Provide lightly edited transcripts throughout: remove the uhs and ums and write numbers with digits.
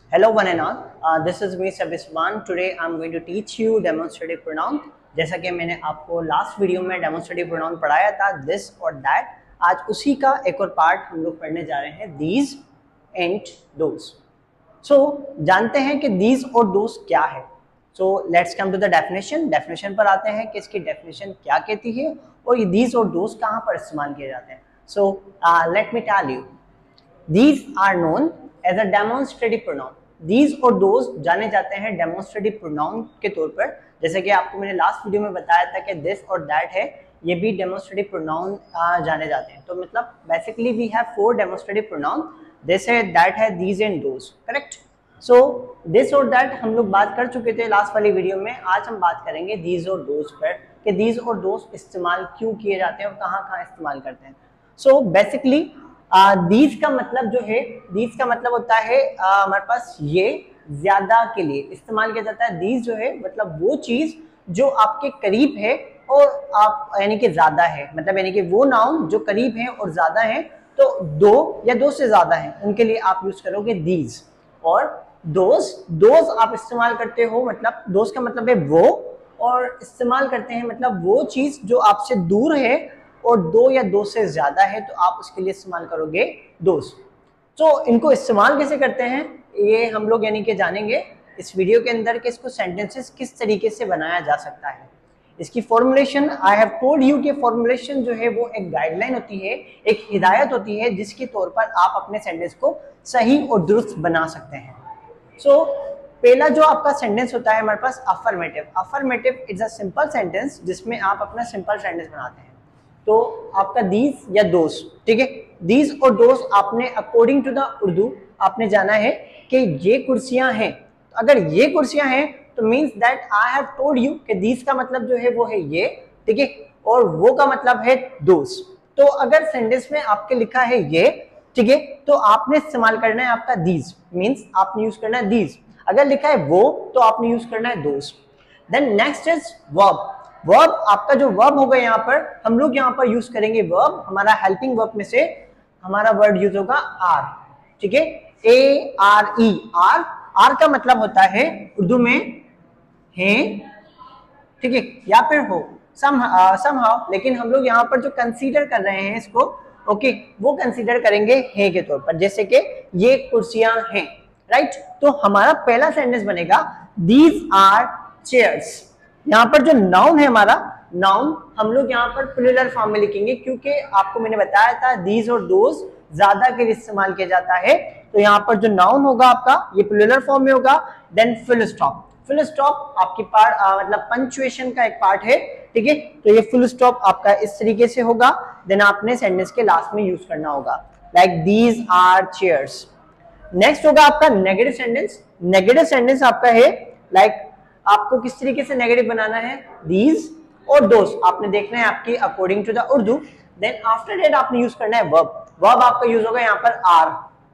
Hello one and all. This is me Sabisman. Today I'm going to teach you demonstrative pronoun. जैसा कि मैंने आपको last video में demonstrative pronoun पढ़ाया था this और that, आज उसी का एक और पार्ट हम लोग पढ़ने जा रहे हैं these and those. So जानते हैं कि these और those क्या है. So let's come to the definition. Definition पर आते हैं कि इसकी definition क्या कहती है और ये these और those कहाँ पर इस्तेमाल किए जाते हैं. So let me tell you. These are known as a demonstrative pronoun. These और those जाने जाते हैं demonstrative pronoun के तौर पर. जैसे कि आपको मैंने लास्ट वीडियो में बताया था कि this और that है, ये भी demonstrative pronoun जाने जाते हैं. तो मतलब basically we have 4 demonstrative pronoun. This है, that है, these and those. Correct? So this और that हम लोग बात कर चुके थे लास्ट वाली वीडियो में. आज हम बात करेंगे these और those पर कि these और those इस्तेमाल क्यों किए जाते हैं और कहाँ-कहाँ इस्तेमाल करते हैं. So basically दीज का मतलब जो है, दीज का मतलब होता है हमारे पास ये ज्यादा के लिए इस्तेमाल किया जाता है. दीज जो है मतलब वो चीज जो आपके करीब है और आप यानी कि ज्यादा है, मतलब यानी कि वो नाउन जो करीब है और ज्यादा है, तो दो या दो से ज्यादा है, उनके लिए आप यूज करोगे दीज. और दोज आप इस्तेमाल करते हो, मतलब दोज का मतलब है वो, और इस्तेमाल करते हैं मतलब वो चीज जो आपसे दूर है और दो या दो से ज्यादा है, तो आप उसके लिए इस्तेमाल करोगे दोस्त. तो इनको इस्तेमाल कैसे करते हैं ये हम लोग यानी कि जानेंगे इस वीडियो के अंदर कि इसको सेंटेंसेस किस तरीके से बनाया जा सकता है. इसकी formulation I have told you कि फॉर्मुलेशन जो है वो एक गाइडलाइन होती है, एक हिदायत होती है जिसके तौर पर आप अपने सेंटेंस को सही और दुरुस्त बना सकते हैं. सो पहला जो आपका सेंटेंस होता है हमारे पास affirmative. Affirmative is a simple sentence जिसमें आप अपना सिंपल सेंटेंस बनाते हैं. तो आपका दीज या दोस, ठीक है, दीज और दोस आपने अकॉर्डिंग टू द उर्दू आपने जाना है कि ये कुर्सियां हैं. तो अगर ये कुर्सियां हैं तो means that I have told you कि दीज का मतलब जो है वो है ये, ठीक है, और वो का मतलब है दोस. तो अगर सेंटेंस में आपके लिखा है ये, ठीक है, तो आपने इस्तेमाल करना है आपका दीज, मींस आपने यूज करना है दीज. अगर लिखा है वो तो आपने यूज करना है those. Then next is verb. Verb आपका जो वर्ब होगा यहाँ पर, हम लोग यहाँ पर यूज करेंगे वर्ब. हमारा हेल्पिंग वर्ब में से हमारा वर्ड यूज होगा आर, ठीक है, A R E. Are, are का मतलब होता है उर्दू में है, ठीक है, या फिर हो, समहाउ. लेकिन हम लोग यहाँ पर जो कंसीडर कर रहे हैं इसको, ओके, वो कंसीडर करेंगे है के तौर पर. जैसे कि ये कुर्सियां हैं, राइट. तो हमारा पहला सेंटेंस बनेगा दीज आर चेयर्स. यहाँ पर जो नाउन है हमारा, नाउन हम लोग यहाँ पर प्लूरल फॉर्म में लिखेंगे क्योंकि आपको मैंने बताया था दीज और दोज ज्यादा के लिए इस्तेमाल किया जाता है. तो यहाँ पर जो नाउन होगा आपका ये प्लूरल फॉर्म में होगा. Then full stop. Full stop आपकी पार्ट मतलब पंक्चुएशन का एक पार्ट है, ठीक है. तो ये फुल स्टॉप आपका इस तरीके से होगा. देन आपने सेंटेंस के लास्ट में यूज करना होगा like these are chairs. Next होगा आपका नेगेटिव सेंटेंस. नेगेटिव सेंटेंस आपका है लाइक आपको किस तरीके से नेगेटिव बनाना है, दीज और दोस आपने देखना है आपकी according to the Urdu. Then after that आपने यूज करना है वर्ब. वर्ब आपका यूज होगा यहाँ पर आर.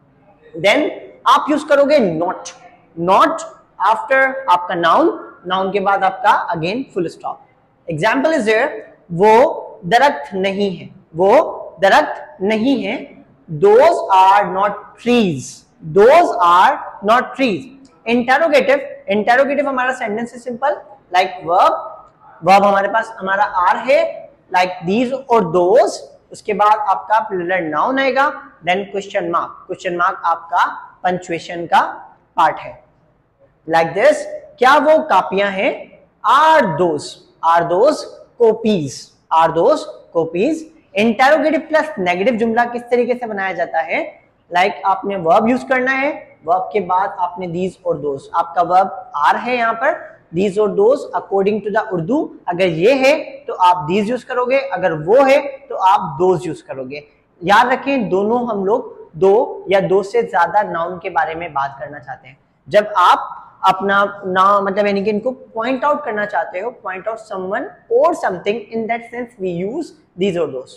देन आप यूज करोगे नॉट. नॉट आफ्टर आपका नाउन. नाउन के बाद आपका again full stop. Example is there, वो दरख्त नहीं है. वो दरख्त नहीं है. Those are not trees. Those are not trees. Interrogative. Interrogative हमारा सेंटेंस है सिंपल लाइक वर्ब. वर्ब हमारे पास हमारा आर है लाइक दीज और दोज. उसके बाद आपका प्लूरल नाउन आएगा. Then question mark. Question mark आपका पंक्चुएशन का पार्ट है लाइक दिस. क्या वो कापियां हैं? Are those. Are those copies. Are those copies. Interrogative plus negative जुमला किस तरीके से बनाया जाता है, लाइक आपने वर्ब यूज करना है. वर्ब के बाद आपने दीज और दोस. आपका वर्ब आर है यहाँ पर, दीज और those according to the Urdu. अगर ये है तो आप दीज यूज करोगे, अगर वो है तो आप दोज यूज करोगे. याद रखें दोनों हम लोग दो या दो से ज्यादा नाउन के बारे में बात करना चाहते हैं. जब आप अपना नाम मतलब यानी कि इनको पॉइंट आउट करना चाहते हो, पॉइंट आउट समवन और something, in that sense we use these और दोस,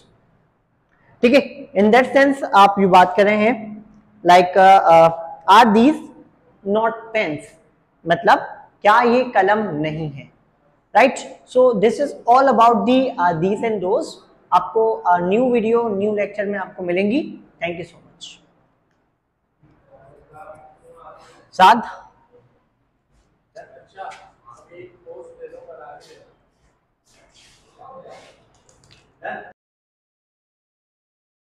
ठीक है. इन दैट सेंस आप ये बात कर रहे हैं like are these not pens, मतलब क्या ये कलम नहीं है, right. So this is all about the these and those. आपको न्यू वीडियो न्यू लेक्चर में आपको मिलेंगी. Thank you so much. साध